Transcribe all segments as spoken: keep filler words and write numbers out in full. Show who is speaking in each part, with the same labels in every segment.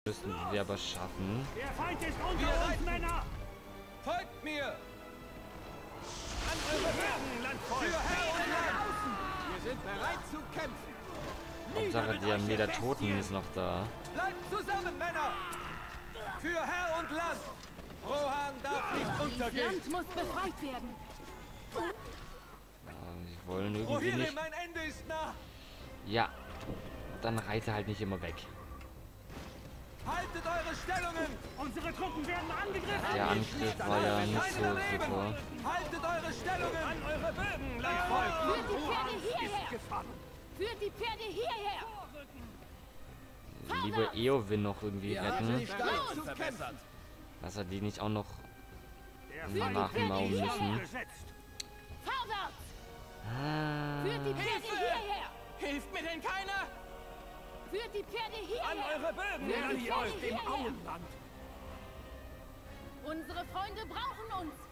Speaker 1: Müssen wir aber schaffen.
Speaker 2: Der Feind ist unter uns, Männer!
Speaker 3: Folgt mir!
Speaker 2: An eure Bögen, Landvolk!
Speaker 3: Für Herr und Land! Wir sind bereit zu kämpfen!
Speaker 1: Hauptsache, die Armee der Toten ist noch da.
Speaker 3: Bleibt zusammen, Männer! Für Herr und Land! Rohan darf nicht
Speaker 4: Das
Speaker 3: untergehen!
Speaker 4: Land muss befreit werden.
Speaker 1: Ja, die wollen irgendwie
Speaker 3: Rohirrim,
Speaker 1: nicht.
Speaker 3: mein Ende ist nah!
Speaker 1: Ja, dann reite halt nicht immer weg.
Speaker 3: Haltet eure Stellungen!
Speaker 2: Unsere Truppen werden angegriffen!
Speaker 1: Der Angriff war ja nicht so super.
Speaker 3: Haltet eure Stellungen!
Speaker 2: An eure Bögen, Landvolk!
Speaker 4: Führt die Pferde hierher!
Speaker 2: Gefangen!
Speaker 4: Führt die Pferde hierher!
Speaker 1: Lieber Eowyn noch irgendwie retten,
Speaker 3: zu verbessert!
Speaker 1: dass er die nicht auch noch
Speaker 2: Der
Speaker 4: Feind wird
Speaker 1: nachmauen
Speaker 4: hier
Speaker 1: müssen.
Speaker 2: besetzt!
Speaker 4: Vorwärts!
Speaker 1: Ah,
Speaker 4: Führt die Pferde hierher!
Speaker 3: Hilft mir denn keiner?
Speaker 4: Führt die Pferde
Speaker 2: An
Speaker 4: hierher!
Speaker 2: eure Bögen,
Speaker 4: Wir
Speaker 2: Männer hier aus
Speaker 4: sind
Speaker 2: dem
Speaker 4: hierher.
Speaker 2: Auenland!
Speaker 4: Unsere Freunde brauchen uns!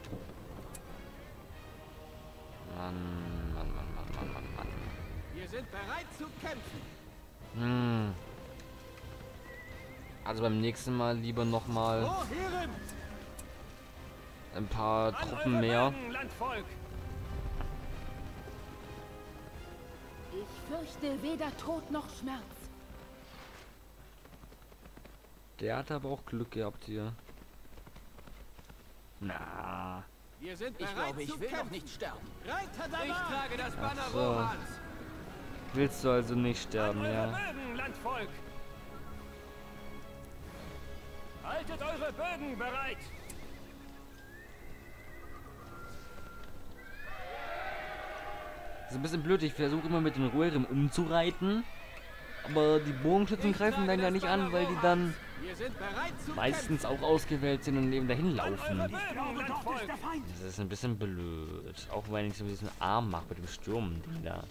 Speaker 1: Mann, Mann, Mann, Mann, Mann, Mann, Mann.
Speaker 3: Wir sind bereit zu kämpfen!
Speaker 1: Hm. Also beim nächsten Mal lieber noch mal
Speaker 3: Rohirrim!
Speaker 1: ein paar
Speaker 2: An
Speaker 1: Truppen
Speaker 2: eure
Speaker 1: mehr.
Speaker 2: Bögen, Landvolk!
Speaker 4: Ich fürchte weder Tod noch Schmerz.
Speaker 1: Der hat aber auch Glück gehabt hier. Na.
Speaker 3: Wir sind
Speaker 5: Ich
Speaker 3: bereit
Speaker 5: glaube,
Speaker 3: zu
Speaker 5: ich will
Speaker 3: kämpfen!
Speaker 5: noch nicht sterben.
Speaker 3: Reiter da Ich trage das Banner
Speaker 1: so.
Speaker 3: Rohans!
Speaker 1: Willst du also nicht sterben,
Speaker 2: An eure
Speaker 1: ja?
Speaker 2: Bögen, Landvolk! Haltet eure Bögen bereit!
Speaker 1: Das ist ein bisschen blöd, ich versuche immer mit den Rohirrim umzureiten. Aber die Bogenschützen greifen dann ja nicht an, weil die dann
Speaker 3: Wir sind bereit zu
Speaker 1: meistens auch ausgewählt sind und eben dahin
Speaker 2: An eure
Speaker 1: laufen.
Speaker 2: Bögen, Landvolk! Der Feind!
Speaker 1: Das ist ein bisschen blöd. Auch wenn ich so diesen Arm mache mit dem Sturm-Ding da.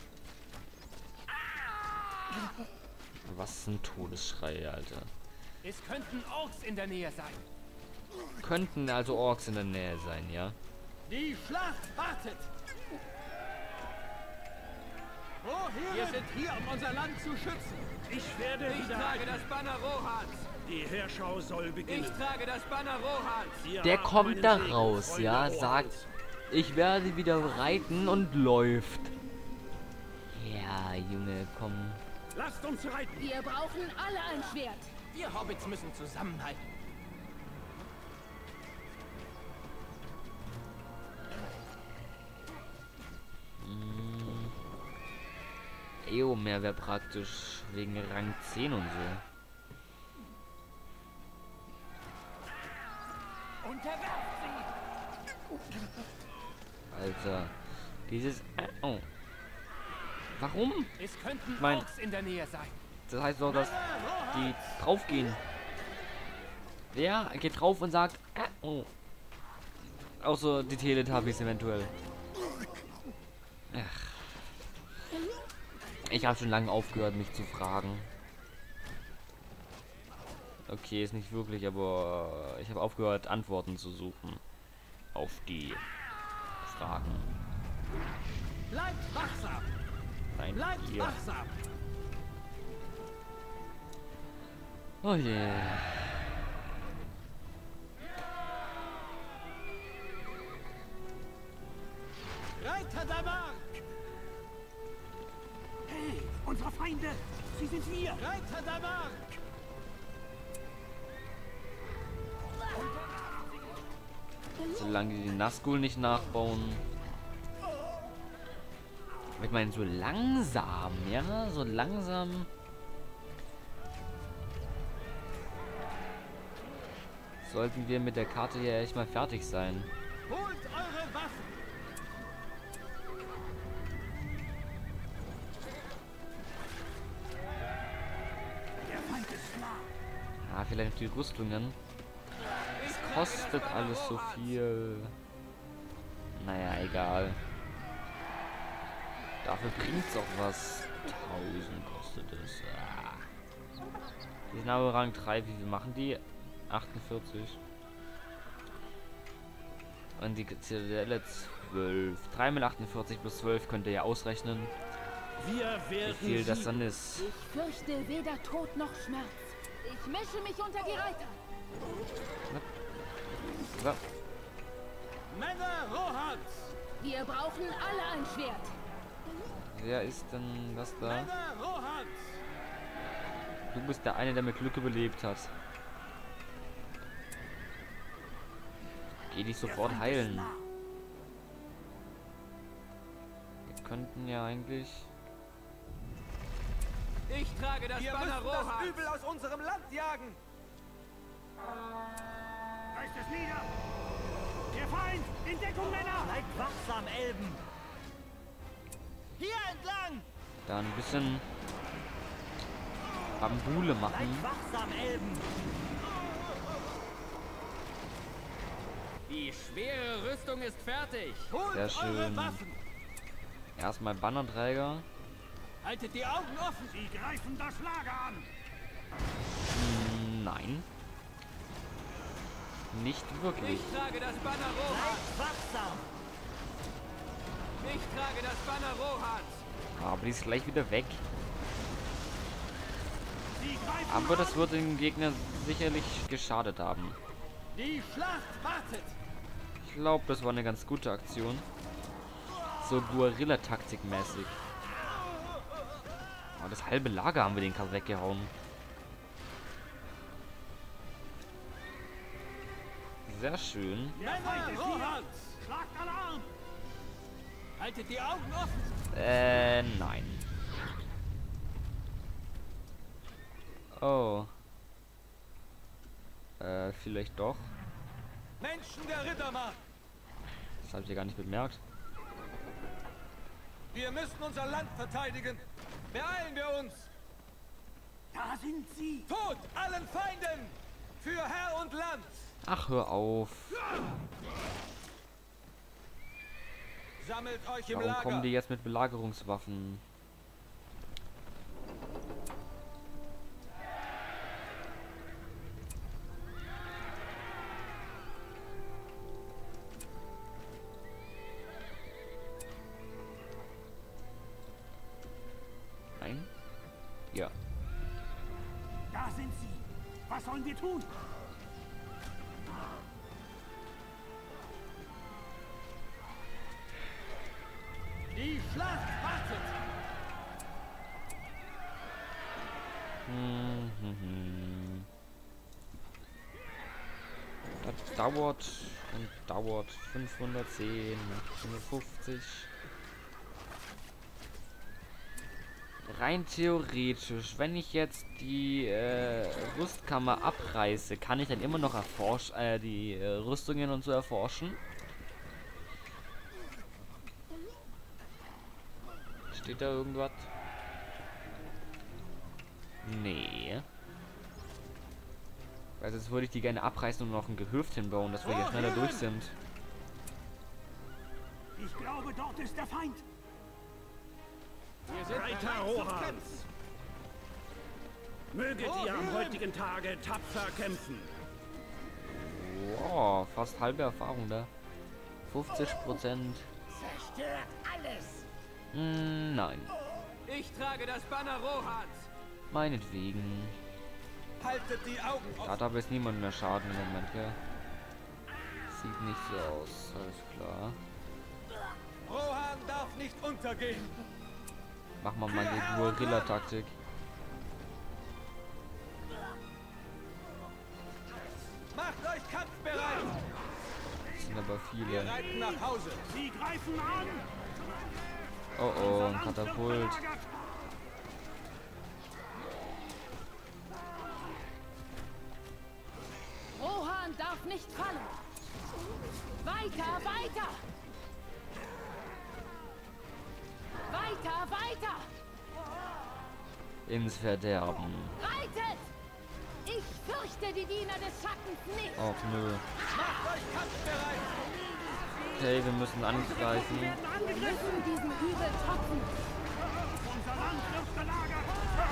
Speaker 1: Was ein Todesschrei, Alter.
Speaker 2: Es könnten Orks in der Nähe sein.
Speaker 1: Könnten also Orks in der Nähe sein, ja?
Speaker 3: Die Schlacht wartet! Wir sind hier, um unser Land zu schützen!
Speaker 2: Ich werde
Speaker 3: Ich
Speaker 2: wieder...
Speaker 3: trage das Banner Rohans!
Speaker 2: Die Heerschau soll
Speaker 3: Ich
Speaker 2: beginnen.
Speaker 3: trage das Banner Rohans!
Speaker 2: Wir
Speaker 1: Der
Speaker 2: haben
Speaker 1: kommt
Speaker 2: meinen
Speaker 1: da
Speaker 2: Segen,
Speaker 1: raus,
Speaker 2: Freunde
Speaker 1: ja?
Speaker 2: Rohans.
Speaker 1: Sagt, ich werde wieder reiten und läuft. Ja, Junge, komm.
Speaker 2: Lasst uns reiten!
Speaker 4: Wir brauchen alle ein Schwert.
Speaker 5: Wir Hobbits müssen zusammenhalten.
Speaker 1: Eomer wäre praktisch wegen Rang zehn und so.
Speaker 2: Unterwerft
Speaker 1: Alter. Dieses... Oh. Warum?
Speaker 2: sie! Es könnten
Speaker 1: Mein-
Speaker 2: Orks in der Nähe sein.
Speaker 1: Das heißt doch, dass die draufgehen. Wer geht drauf und sagt... Oh. Außer die Teletubbies eventuell. Ach. Ich habe schon lange aufgehört, mich zu fragen. Okay, ist nicht wirklich, aber ich habe aufgehört, Antworten zu suchen auf die Fragen.
Speaker 3: Bleibt wachsam!
Speaker 1: Nein,
Speaker 3: Bleibt
Speaker 1: hier.
Speaker 3: wachsam!
Speaker 1: Oh je.
Speaker 3: Reiter der Mark!
Speaker 2: Hey, unsere Feinde! Sie sind wir!
Speaker 3: Reiter der Mark!
Speaker 1: Solange die Nazgul nicht nachbauen. Ich meine, so langsam, ja? So langsam. Sollten wir mit der Karte ja echt mal fertig sein.
Speaker 3: Holt eure Waffen!
Speaker 2: Der Feind ist nah!
Speaker 1: Ah, vielleicht die Rüstungen. Es kostet alles so viel. Naja, egal. Dafür bringt's auch was. tausend kostet es. Ah. Die sind aber Rang drei. Wie viel machen die? achtundvierzig. Und die Zitadelle zwölf. drei mal achtundvierzig plus zwölf könnt ihr ja ausrechnen,
Speaker 2: Wir
Speaker 1: wie
Speaker 2: werden
Speaker 1: viel das
Speaker 2: sie-
Speaker 1: dann ist.
Speaker 4: Ich fürchte weder Tod noch Schmerz. Ich mische mich unter die Reiter.
Speaker 1: So.
Speaker 3: Männer Rohans!
Speaker 4: Wir brauchen alle ein Schwert.
Speaker 1: Wer ist denn das da?
Speaker 3: Männer Rohans!
Speaker 1: Du bist der eine, der mit Glück überlebt hat. Geh dich sofort heilen. Wir könnten ja eigentlich...
Speaker 5: Ich trage das
Speaker 3: Wir
Speaker 5: Banner
Speaker 3: müssen das
Speaker 5: Rohans.
Speaker 3: Übel aus unserem Land jagen!
Speaker 2: Reißt es nieder! Der Feind! In Deckung, Männer!
Speaker 6: Bleibt wachsam, Elben!
Speaker 5: Hier entlang!
Speaker 1: Da ein bisschen Bambule machen.
Speaker 6: Bleibt wachsam, Elben!
Speaker 5: Die schwere Rüstung ist fertig.
Speaker 3: Holt
Speaker 1: Sehr
Speaker 3: eure
Speaker 1: schön.
Speaker 3: Waffen!
Speaker 1: Erstmal Bannerträger.
Speaker 5: Haltet die Augen offen.
Speaker 2: Sie greifen das Lager an!
Speaker 1: Hm, nein. Nicht wirklich.
Speaker 5: Ich trage das Banner Rohans.
Speaker 6: Bleibt wachsam!
Speaker 5: Ich trage das Banner Rohans.
Speaker 1: Aber die ist gleich wieder weg.
Speaker 2: Sie greifen
Speaker 1: Aber das
Speaker 2: an!
Speaker 1: wird den Gegner sicherlich geschadet haben.
Speaker 3: Die Schlacht wartet!
Speaker 1: Ich glaube, das war eine ganz gute Aktion. So Guerilla-Taktik mäßig. Aber das halbe Lager haben wir den gerade weggehauen. Sehr schön.
Speaker 2: Der Feind
Speaker 3: Männer
Speaker 2: ist hier!
Speaker 3: Rohans!
Speaker 2: Schlagt Alarm!
Speaker 5: Haltet die Augen offen.
Speaker 1: Äh, nein. Oh. Äh, vielleicht doch.
Speaker 3: Menschen der Rittermark!
Speaker 1: Das habe ich ja gar nicht bemerkt.
Speaker 3: Wir müssen unser Land verteidigen! Beeilen wir uns!
Speaker 2: Da sind sie!
Speaker 3: Tod allen Feinden! Für Herr und Land!
Speaker 1: Ach, hör auf.
Speaker 3: Sammelt euch im
Speaker 1: Warum
Speaker 3: Lager!
Speaker 1: kommen die jetzt mit Belagerungswaffen? Nein? Ja.
Speaker 2: Da sind sie! Was sollen wir tun?
Speaker 3: Die Schlacht wartet!
Speaker 1: Hm, hm, hm. Das dauert und dauert fünfhundertzehn, fünfhundertfünfzig. Rein theoretisch, wenn ich jetzt die äh, Rüstkammer abreiße, kann ich dann immer noch erforsch äh, die äh, Rüstungen und so erforschen. Steht da irgendwas? Nee. Also jetzt würde ich die gerne abreißen und noch ein Gehöft hinbauen, dass wir hier schneller durch sind.
Speaker 2: Ich glaube, dort ist der Feind!
Speaker 5: Wir sind
Speaker 2: Reiter
Speaker 5: bereit zum
Speaker 2: Rohans.
Speaker 5: Kampf.
Speaker 2: Möget ihr am heutigen Tage tapfer kämpfen!
Speaker 1: Wow, fast halbe Erfahrung da. fünfzig Prozent.
Speaker 6: Zerstört alles!
Speaker 1: Hm, nein.
Speaker 5: Ich trage das Banner Rohans.
Speaker 1: Meinetwegen.
Speaker 3: Haltet die Augen
Speaker 1: Da
Speaker 3: offen!
Speaker 1: hat aber jetzt niemand mehr Schaden im Moment, gell? Sieht nicht so aus, alles klar.
Speaker 3: Rohan darf nicht untergehen!
Speaker 1: Machen wir mal die Guerilla-Taktik.
Speaker 3: Macht euch kampfbereit!
Speaker 1: Das sind aber
Speaker 3: Wir
Speaker 1: viele.
Speaker 3: reiten nach Hause!
Speaker 2: Sie greifen an!
Speaker 1: Oh oh, ein Katapult.
Speaker 4: Rohan darf nicht fallen. Weiter, weiter! Weiter, weiter!
Speaker 1: Ins Verderben.
Speaker 4: Reitet! Ich fürchte die Diener des Schattens nicht.
Speaker 1: Och nö.
Speaker 3: Macht euch kampfbereit!
Speaker 1: Okay, wir müssen angreifen.
Speaker 2: Werden
Speaker 4: Wir
Speaker 2: angegriffen!
Speaker 4: müssen diesem Übel trotzen.
Speaker 2: Unser Land wird belagert!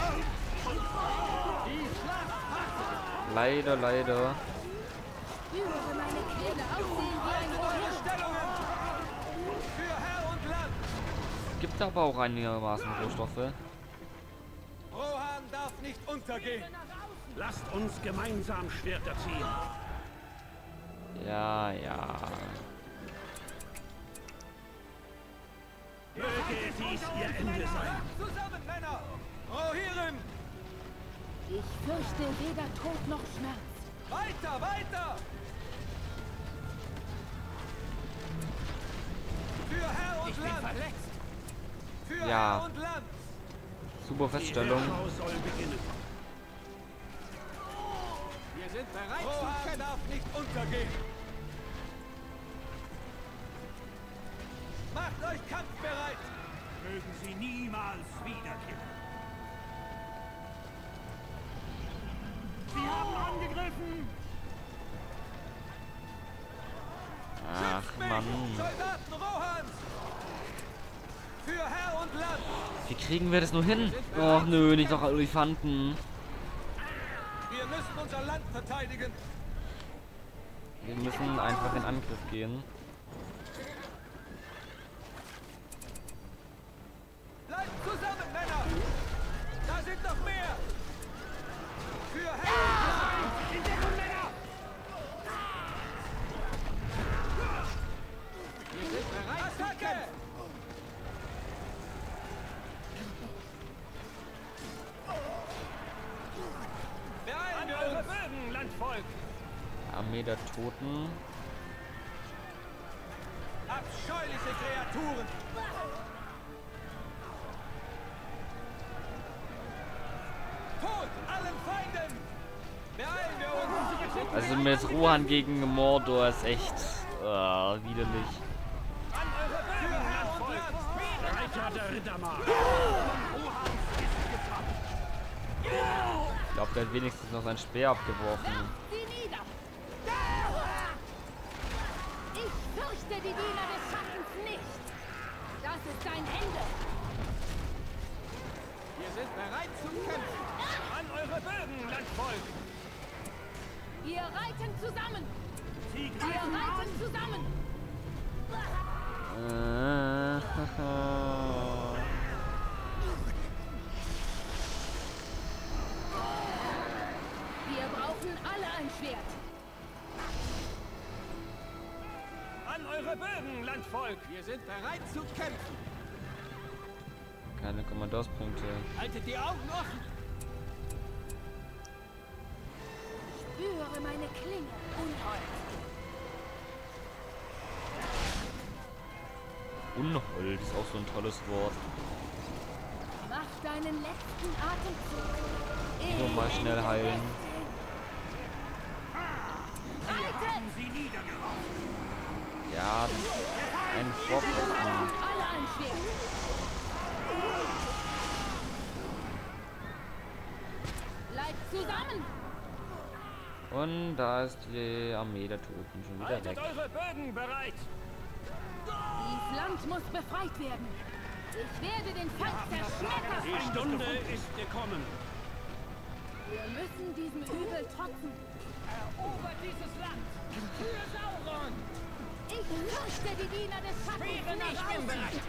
Speaker 3: Die Schlacht wartet!
Speaker 1: Leider, leider.
Speaker 4: Spüre meine Kehle aussehen wie ein
Speaker 3: Eure
Speaker 4: Rohr.
Speaker 3: Stellungen! Für Herr und Land!
Speaker 1: Gibt aber auch einigermaßen Rohstoffe.
Speaker 3: Rohan darf nicht untergehen!
Speaker 2: Lasst uns gemeinsam Schwerter ziehen.
Speaker 1: Ja, ja.
Speaker 2: Möge dies ihr Ende sein.
Speaker 3: Zusammen, Männer! Rohirrim!
Speaker 4: Ich fürchte weder Tod noch Schmerz.
Speaker 3: Weiter, weiter! Für Herr und
Speaker 5: Ich bin
Speaker 3: Land!
Speaker 5: verletzt.
Speaker 3: Für
Speaker 1: Ja.
Speaker 3: Herr und Land!
Speaker 1: Super
Speaker 2: Die
Speaker 1: Feststellung.
Speaker 2: Heerschau soll beginnen.
Speaker 5: Wir sind bereit zu
Speaker 3: Rohan
Speaker 5: kämpfen.
Speaker 3: darf nicht untergehen! Macht euch kampfbereit!
Speaker 2: Mögen sie niemals wiederkehren.
Speaker 6: Sie haben angegriffen!
Speaker 1: Ach, Mann.
Speaker 3: Soldaten Rohans! Für Herr und Land!
Speaker 1: Wie kriegen wir das nur hin? Och, nö, nicht noch Elefanten.
Speaker 3: Wir müssen unser Land verteidigen!
Speaker 1: Wir müssen einfach in Angriff gehen.
Speaker 3: Bleibt zusammen, Männer! Da sind noch mehr! Für Herr und Land!
Speaker 2: In Deckung, Männer!
Speaker 5: Wir sind bereit zu
Speaker 3: Attacke!
Speaker 5: kämpfen.
Speaker 3: Beeilen
Speaker 2: An
Speaker 3: wir
Speaker 2: eure
Speaker 3: uns!
Speaker 2: Bögen, Landvolk!
Speaker 1: Armee der Toten.
Speaker 3: Abscheuliche Kreaturen! Tod allen Feinden! Beeilen wir uns!
Speaker 1: Also mit Rohan gegen Mordor ist echt äh, widerlich.
Speaker 2: An eure
Speaker 3: Für
Speaker 2: Bögen,
Speaker 3: Herr und
Speaker 2: Landvolk!
Speaker 3: Land!
Speaker 2: Reiter der Rittermark!
Speaker 1: Ich glaube, der hat wenigstens noch sein Speer abgeworfen.
Speaker 4: Werft sie nieder! Ich fürchte die Diener des Schattens nicht. Das ist dein Ende.
Speaker 5: Wir sind bereit zu kämpfen.
Speaker 2: An eure Bögen, Landvolk!
Speaker 4: Wir reiten zusammen.
Speaker 2: Sie
Speaker 4: Wir
Speaker 2: greifen an!
Speaker 4: reiten zusammen.
Speaker 1: Äh,
Speaker 4: Wir brauchen alle ein Schwert.
Speaker 2: An eure Bögen, Landvolk!
Speaker 5: Wir sind bereit zu kämpfen.
Speaker 1: Keine Kommandospunkte.
Speaker 5: Haltet die Augen offen.
Speaker 4: Spüre meine Klinge, Unhold.
Speaker 1: Unhold ist auch so ein tolles Wort.
Speaker 4: Mach deinen letzten Atemzug.
Speaker 1: Nur mal schnell heilen.
Speaker 4: Reiten!
Speaker 2: Sie niedergeraucht!
Speaker 1: Ja, ein Vorposten.
Speaker 4: Alle ein Schwert. Bleibt zusammen.
Speaker 1: Und da ist die Armee der Toten schon wieder
Speaker 2: Haltet
Speaker 1: weg.
Speaker 2: eure Bögen bereit!
Speaker 4: Dieses Land muss befreit werden. Ich werde den Feind zerschmettern.
Speaker 2: Die Stunde ist gekommen.
Speaker 4: Wir müssen diesem Übel trotzen.
Speaker 6: Erobert dieses Land! Für Sauron!
Speaker 4: Ich fürchte die Diener des Schattens
Speaker 6: Frieren, ich bin bereit!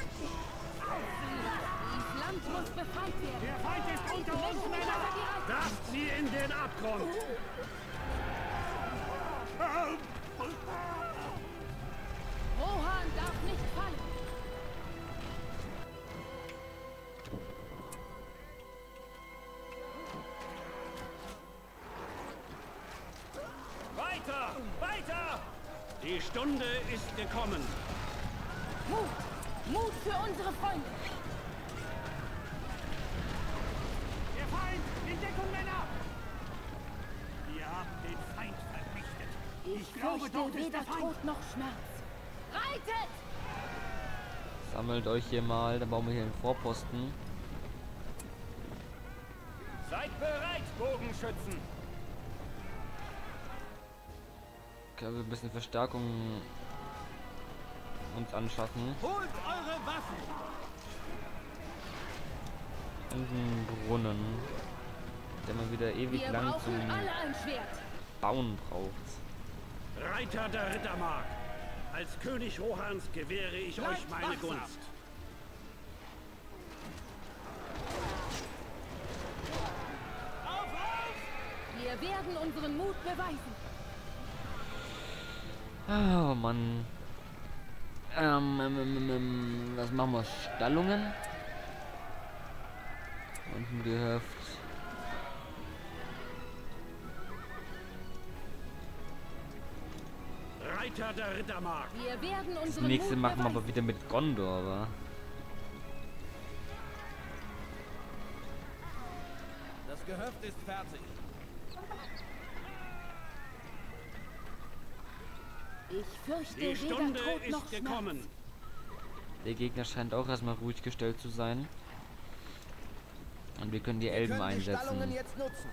Speaker 4: Dieses Land muss befreit werden.
Speaker 2: Der Feind ist unter uns,
Speaker 4: Menschen
Speaker 2: Männer!
Speaker 4: über die Reiter.
Speaker 2: Lasst sie in den Abgrund!
Speaker 4: Rohan darf nicht fallen.
Speaker 2: Weiter! Weiter! Die Stunde ist gekommen.
Speaker 4: Mut! Mut für unsere Freunde!
Speaker 2: Der Feind! In Deckung, Männer! Wir haben den Feind vernichtet.
Speaker 4: Ich,
Speaker 2: glaube,
Speaker 4: fürchte
Speaker 2: dort ist
Speaker 4: weder
Speaker 2: der Feind.
Speaker 4: Tod noch Schmerz. Reitet!
Speaker 1: Sammelt euch hier mal, dann bauen wir hier einen Vorposten.
Speaker 2: Seid bereit, Bogenschützen!
Speaker 1: Können wir ein bisschen Verstärkung uns anschaffen.
Speaker 3: Holt eure Waffen!
Speaker 1: Und einen Brunnen, der man wieder ewig
Speaker 4: Wir
Speaker 1: lang
Speaker 4: brauchen
Speaker 1: zum
Speaker 4: alle ein Schwert.
Speaker 1: Bauen braucht.
Speaker 2: Reiter der Rittermark! Als König Rohans gewähre ich
Speaker 3: Bleibt
Speaker 2: euch meine
Speaker 3: wachsam.
Speaker 2: Gunst.
Speaker 3: Auf, auf!
Speaker 4: Wir werden unseren Mut beweisen.
Speaker 1: Oh Mann. Ähm, ähm, ähm, ähm, was machen wir? Stallungen? Und ein Gehöft.
Speaker 2: Reiter der Rittermark.
Speaker 4: Wir werden
Speaker 1: Das
Speaker 4: unseren
Speaker 1: nächste
Speaker 4: Mut
Speaker 1: machen wir
Speaker 4: beweisen.
Speaker 1: aber wieder mit Gondor, wa?
Speaker 5: Das Gehöft ist fertig.
Speaker 4: Ich fürchte,
Speaker 2: Die
Speaker 4: weder
Speaker 2: Stunde
Speaker 4: Tod noch
Speaker 2: ist gekommen.
Speaker 4: Schmerz.
Speaker 1: Der Gegner scheint auch erstmal ruhig gestellt zu sein. Und wir können die
Speaker 5: Wir
Speaker 1: Elben
Speaker 5: können die Stallungen
Speaker 1: einsetzen.
Speaker 5: jetzt nutzen.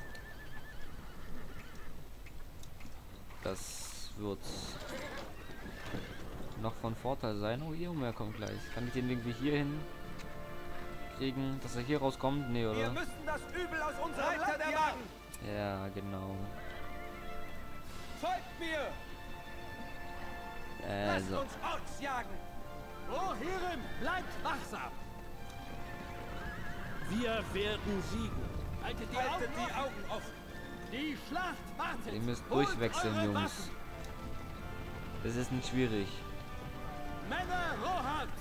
Speaker 1: Das wird noch von Vorteil sein. Oh, Eomer kommt gleich. Kann ich den irgendwie hier hin kriegen, dass er hier rauskommt? Nee,
Speaker 3: Wir
Speaker 1: oder?
Speaker 3: müssen das Übel aus unserem Land jagen.
Speaker 1: Ja, genau.
Speaker 3: Folgt mir. Lasst
Speaker 1: Also,
Speaker 3: uns Orks jagen.
Speaker 5: Rohirrim, bleibt wachsam.
Speaker 2: Wir werden siegen.
Speaker 5: Haltet die,
Speaker 3: Haltet
Speaker 5: Augen,
Speaker 3: die
Speaker 5: offen.
Speaker 3: Augen offen.
Speaker 5: Die Schlacht wartet.
Speaker 1: ihr müsst
Speaker 5: Holt
Speaker 1: durchwechseln,
Speaker 5: eure
Speaker 1: Jungs.
Speaker 5: Waffen.
Speaker 1: Das ist nicht schwierig.
Speaker 5: Männer Rohans.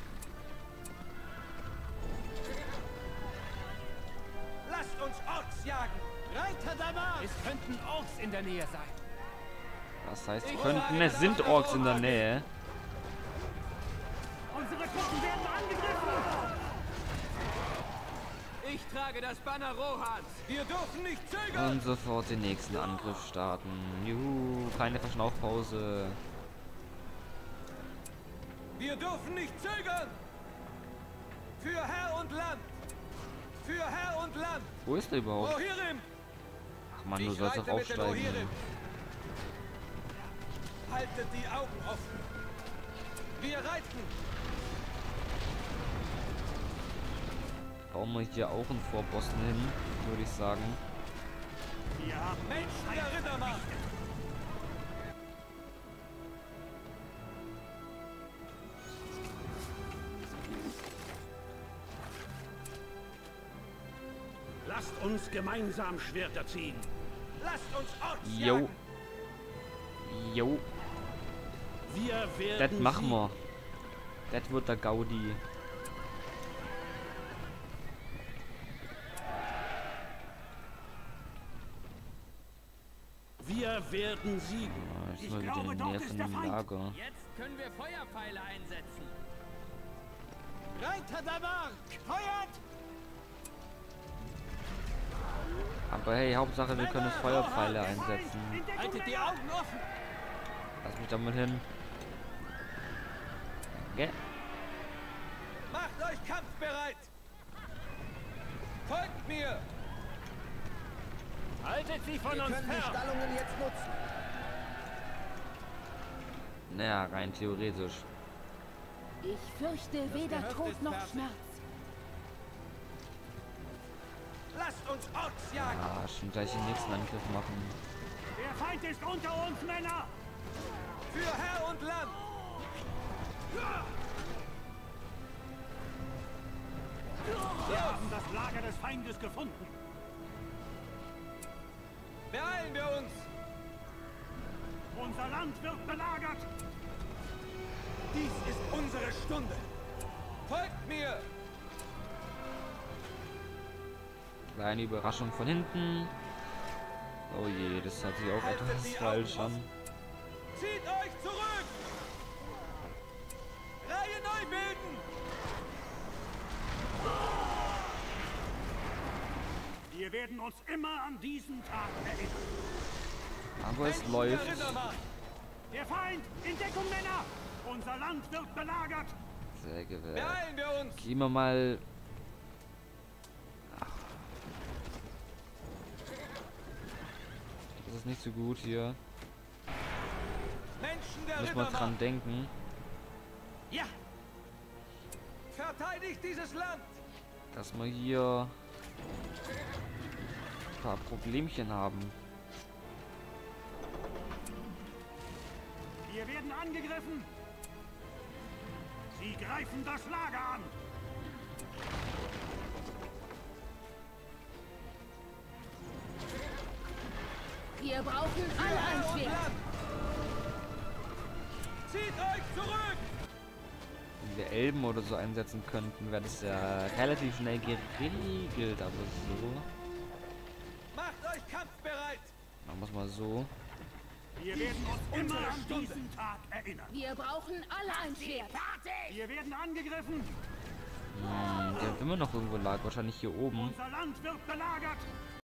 Speaker 3: Lasst uns Orks jagen.
Speaker 5: Reiter Damar.
Speaker 6: Es könnten Orks in der Nähe sein.
Speaker 1: Das heißt,
Speaker 5: Ich
Speaker 1: könnten,
Speaker 5: sage,
Speaker 1: es sind
Speaker 5: das
Speaker 1: Orks in der
Speaker 5: Rohan.
Speaker 1: Nähe.
Speaker 6: Unsere Truppen werden angegriffen.
Speaker 5: Ich trage das Banner Rohans.
Speaker 3: Wir dürfen nicht zögern.
Speaker 1: Und sofort den nächsten Angriff starten. Juhu, keine Verschnaufpause.
Speaker 3: Wir dürfen nicht zögern. Für Herr und Land. Für Herr und Land.
Speaker 1: Wo ist er überhaupt?
Speaker 3: Rohirrim.
Speaker 1: Ach man, du
Speaker 3: Ich
Speaker 1: sollst doch
Speaker 3: reite mit den
Speaker 1: aufsteigen.
Speaker 3: Rohirrim. Haltet die Augen offen. Wir reiten.
Speaker 1: Bauen wir hier auch einen Vorposten hin, würde ich sagen.
Speaker 2: Wir haben
Speaker 3: Menschen der Rittermacht.
Speaker 2: Lasst uns gemeinsam Schwerter ziehen.
Speaker 3: Lasst uns Orks
Speaker 1: Jo.
Speaker 3: jagen.
Speaker 1: Jo,
Speaker 2: Wir werden
Speaker 1: das machen
Speaker 2: siegen.
Speaker 1: wir. Das wird der Gaudi.
Speaker 2: Wir werden siegen.
Speaker 1: Ah, jetzt
Speaker 2: Ich
Speaker 1: sind wir wieder
Speaker 2: glaube,
Speaker 1: in der
Speaker 2: dort
Speaker 1: Nähe
Speaker 2: ist
Speaker 1: von
Speaker 2: der
Speaker 1: dem
Speaker 2: Feind.
Speaker 1: Lager.
Speaker 6: Jetzt können wir Feuerpfeile einsetzen.
Speaker 5: Reiter Damar. Feuert.
Speaker 1: Aber hey, Hauptsache wir können Feuerpfeile einsetzen.
Speaker 5: Haltet die Augen offen.
Speaker 1: Lass mich da mal hin. Okay.
Speaker 3: Macht euch kampfbereit. Folgt mir.
Speaker 6: Haltet sie von
Speaker 5: Wir
Speaker 6: uns
Speaker 5: können die
Speaker 6: fern.
Speaker 5: Stallungen jetzt nutzen.
Speaker 1: Naja, rein theoretisch.
Speaker 4: Ich fürchte weder
Speaker 5: Gehöft
Speaker 4: Tod
Speaker 5: ist
Speaker 4: noch
Speaker 5: fertig.
Speaker 4: Schmerz.
Speaker 3: Lasst uns Orks jagen.
Speaker 1: Ah, schon gleich den nächsten Angriff machen.
Speaker 2: Der Feind ist unter uns, Männer.
Speaker 3: Für Herr und Land.
Speaker 2: Wir haben das Lager des Feindes gefunden.
Speaker 3: Beeilen wir uns.
Speaker 2: Unser Land wird belagert.
Speaker 3: Dies ist unsere Stunde. Folgt mir.
Speaker 1: Kleine Überraschung von hinten. Oh je, das hat sich auch
Speaker 3: Haltet
Speaker 1: etwas
Speaker 3: die
Speaker 1: falsch
Speaker 3: Augen
Speaker 1: an.
Speaker 3: Zieht euch zurück. Reihe neu bilden.
Speaker 2: Wir werden uns immer an diesen Tag erinnern.
Speaker 1: Aber es
Speaker 3: Menschen
Speaker 1: läuft.
Speaker 3: der Rittermacht.
Speaker 2: Der Feind, in Deckung, Männer. Unser Land wird belagert.
Speaker 1: Sehr gewählt.
Speaker 3: Beeilen wir uns.
Speaker 1: Gehen wir mal. Ach. Das ist nicht so gut hier.
Speaker 3: Menschen der
Speaker 1: Muss man dran
Speaker 3: Rittermacht.
Speaker 1: denken.
Speaker 3: Ja. Verteidigt dieses Land.
Speaker 1: Dass wir hier ein paar Problemchen haben.
Speaker 2: Wir werden angegriffen. Sie greifen das Lager an.
Speaker 4: Wir brauchen alle ein Schwert.
Speaker 3: Zieht euch zurück!
Speaker 1: Wenn wir Elben oder so einsetzen könnten, wäre das ja relativ schnell geregelt, aber so.
Speaker 3: Macht euch kampfbereit!
Speaker 1: Machen wir es mal so.
Speaker 2: Wir werden uns immer an diesen Tag erinnern.
Speaker 4: Wir brauchen alle ein Schwert.
Speaker 2: Wir werden angegriffen.
Speaker 1: Hm, der hat immer noch irgendwo lag, wahrscheinlich hier oben.
Speaker 2: Unser Land wird belagert.